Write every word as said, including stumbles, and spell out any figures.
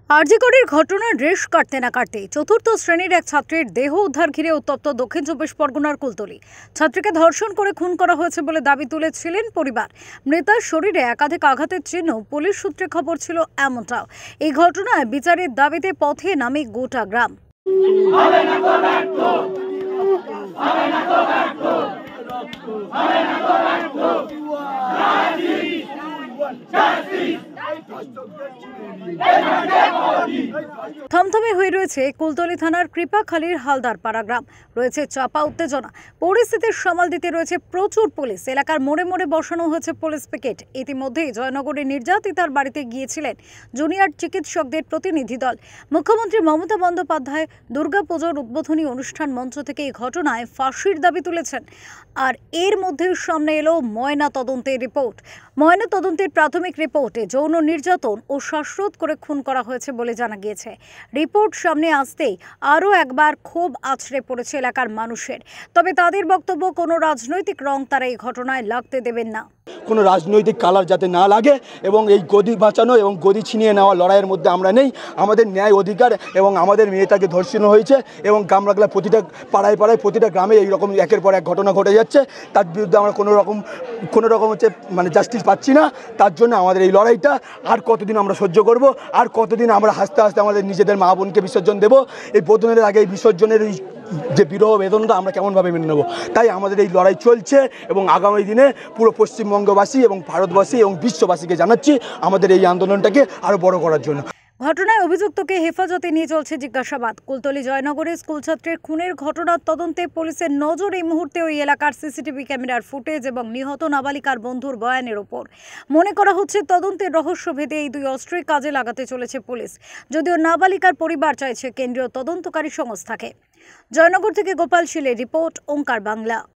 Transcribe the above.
আরজিকরের ঘটনার রেশ কাটতে না কাটতে চতুর্থ শ্রেণীর এক ছাত্রীর দেহ উদ্ধার ঘিরে উত্তপ্ত দক্ষিণ চব্বিশ পরগনার কুলতলি। ছাত্রীকে ধর্ষণ করে খুন করা হয়েছে বলে দাবি তুলেছিলেন পরিবার। মৃতার শরীরে একাধিক আঘাতের চিহ্ন, পুলিশ সূত্রে খবর ছিল এমনটাও। এই ঘটনায় বিচারের দাবিতে পথে নামে গোটা গ্রাম। থমথমে হয়ে রয়েছে কুলতলি থানার কৃপাখালীর হালদারপাড়া গ্রাম। রয়েছে চাপা উত্তেজনা, পরিস্থিতির সামাল দিতে রয়েছে প্রচুর পুলিশ। এলাকার মোড়ে মোড়ে বসানো হয়েছে পুলিশ পিকেট। ইতিমধ্যেই জয়নগরের নির্যাতিতার বাড়িতে গিয়েছিলেন জুনিয়র চিকিৎসকদের প্রতিনিধি দল। মুখ্যমন্ত্রী মমতা বন্দ্যোপাধ্যায় দুর্গাপুজোর উদ্বোধনী অনুষ্ঠান মঞ্চ থেকে এই ঘটনায় ফাঁসির দাবি তুলেছেন। আর এর মধ্যে সামনে এলো ময়না তদন্তের রিপোর্ট। ময়না তদন্তের প্রাথমিক রিপোর্টে যৌন নির্যাতন ও শ্বাসরোধ করে খুন করা হয়েছে বলে জানা গিয়েছে। রিপোর্ট সামনে আসতেই আরও একবার ক্ষোভ আছড়ে পড়েছে এলাকার মানুষের। তবে তাদের বক্তব্য, কোনো রাজনৈতিক রং তারা এই ঘটনায় লাগতে দেবেন না। কোনো রাজনৈতিক কালার যাতে না লাগে এবং এই গদি বাঁচানো এবং গদি ছিনিয়ে নেওয়া লড়াইয়ের মধ্যে আমরা নেই। আমাদের ন্যায় অধিকার এবং আমাদের মেয়েটাকে ধর্ষণ হয়েছে এবং গ্রামবাংলার প্রতিটা পাড়ায় পাড়ায় প্রতিটা গ্রামে এইরকম একের পর এক ঘটনা ঘটে যাচ্ছে। তার বিরুদ্ধে আমরা কোনো রকম কোনো রকম হচ্ছে মানে জাস্টিস পাচ্ছি না। তার জন্য আমাদের এই লড়াইটা আর কতদিন আমরা সহ্য করব, আর কতদিন আমরা হাসতে হাসতে আমাদের নিজেদের মা বোনকে বিসর্জন দেবো। এই বোধনের আগে এই বিসর্জনের যে বিরহ বেদনটা আমরা কেমনভাবে মেনে নেব। তাই আমাদের এই লড়াই চলছে এবং আগামী দিনে পুরো পশ্চিমবঙ্গবাসী এবং ভারতবাসী এবং বিশ্ববাসীকে জানাচ্ছি আমাদের এই আন্দোলনটাকে আরও বড় করার জন্য। ঘটনায় অভিযুক্তকে হেফাজতে নিয়ে চলছে জিজ্ঞাসাবাদ। কুলতলি জয়নগরে স্কুল ছাত্রের খুনের ঘটনার তদন্তে পুলিশের নজর এই মুহূর্তে ওই এলাকার সিসিটিভি ক্যামেরার ফুটেজ এবং নিহত নাবালিকার বন্ধুর বয়ানের ওপর। মনে করা হচ্ছে তদন্তের রহস্য ভেদে এই দুই অস্ত্রই কাজে লাগাতে চলেছে পুলিশ। যদিও নাবালিকার পরিবার চাইছে কেন্দ্রীয় তদন্তকারী সংস্থাকে। জয়নগর থেকে গোপাল শীলের রিপোর্ট, ওঙ্কার বাংলা।